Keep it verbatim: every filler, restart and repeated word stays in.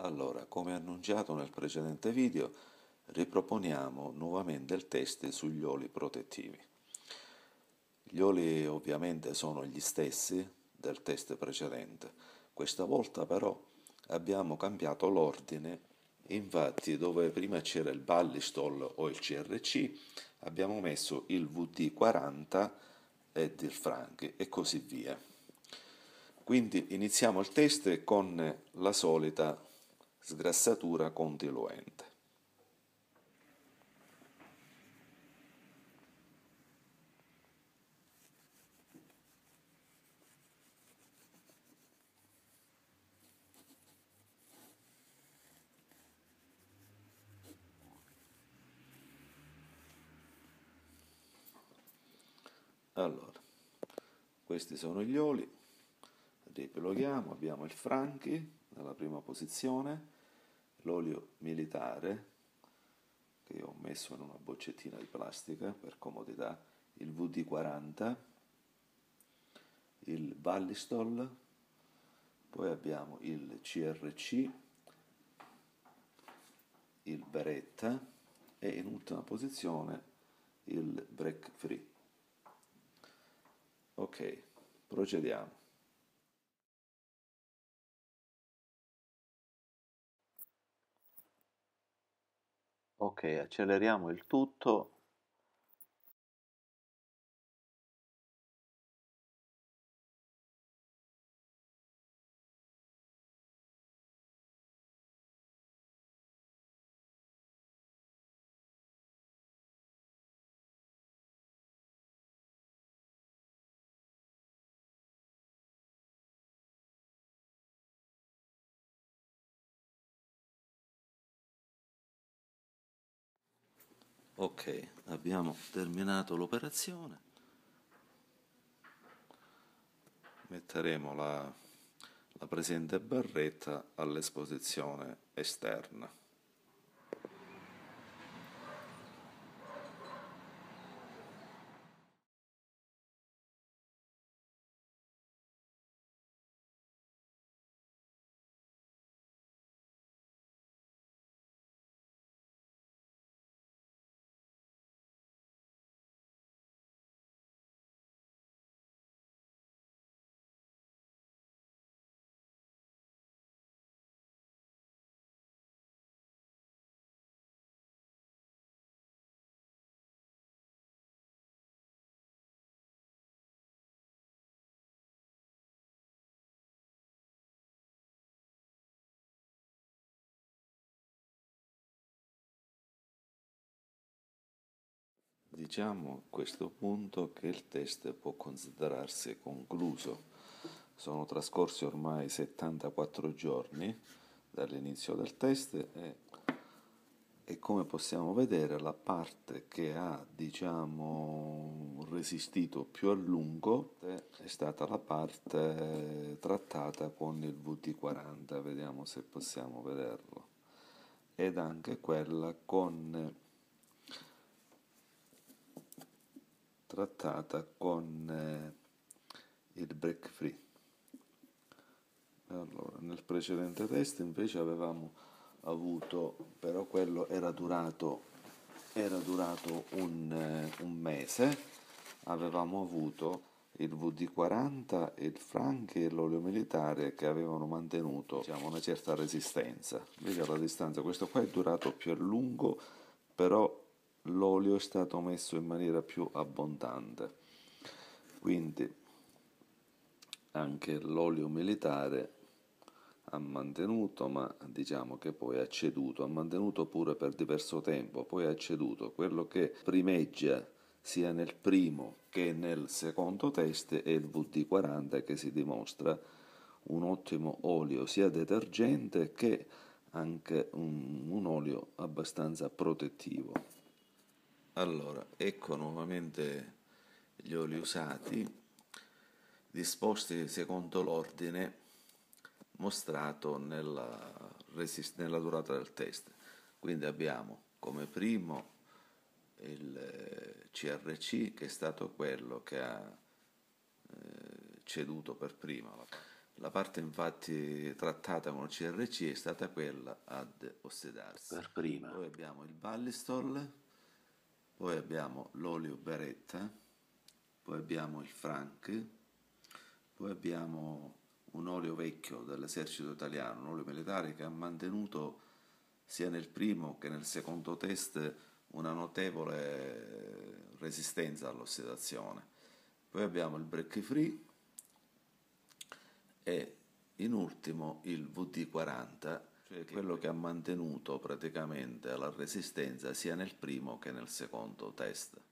Allora, come annunciato nel precedente video, riproponiamo nuovamente il test sugli oli protettivi. Gli oli ovviamente sono gli stessi del test precedente, questa volta però abbiamo cambiato l'ordine, infatti dove prima c'era il Ballistol o il C R C abbiamo messo il V D quaranta ed il Franchi e così via. Quindi iniziamo il test con la solita sgrassatura con diluente. Allora, questi sono gli oli, riepiloghiamo, abbiamo il Franchi nella prima posizione, l'olio militare che io ho messo in una boccettina di plastica per comodità, il V D quaranta, il Ballistol, poi abbiamo il C R C, il Beretta e in ultima posizione il Break Free. Ok, procediamo. Ok, acceleriamo il tutto. Ok, abbiamo terminato l'operazione. Metteremo la, la presente barretta all'esposizione esterna. Diciamo a questo punto che il test può considerarsi concluso. Sono trascorsi ormai settantaquattro giorni dall'inizio del test e, e come possiamo vedere la parte che ha, diciamo, resistito più a lungo è stata la parte trattata con il V T quaranta, vediamo se possiamo vederlo, ed anche quella con trattata con eh, il break free. Allora, nel precedente test invece avevamo avuto, però quello era durato, era durato un, eh, un mese, avevamo avuto il V D quaranta, il Franchi e l'olio militare che avevano mantenuto, diciamo, una certa resistenza. Invece alla distanza questo qua è durato più a lungo, però l'olio è stato messo in maniera più abbondante, quindi anche l'olio militare ha mantenuto, ma diciamo che poi ha ceduto, ha mantenuto pure per diverso tempo, poi ha ceduto. Quello che primeggia sia nel primo che nel secondo test è il V D quaranta, che si dimostra un ottimo olio sia detergente che anche un, un olio abbastanza protettivo. Allora, ecco nuovamente gli oli usati, disposti secondo l'ordine mostrato nella, resist- nella durata del test. Quindi abbiamo come primo il eh, C R C, che è stato quello che ha eh, ceduto per prima. La parte infatti trattata con il C R C è stata quella ad ossidarsi. Per prima. Poi abbiamo il Ballistol, poi abbiamo l'olio Beretta, poi abbiamo il Frank, poi abbiamo un olio vecchio dell'esercito italiano, un olio militare che ha mantenuto sia nel primo che nel secondo test una notevole resistenza all'ossidazione. Poi abbiamo il Break Free e in ultimo il V D quaranta, cioè quello che ha mantenuto praticamente la resistenza sia nel primo che nel secondo test.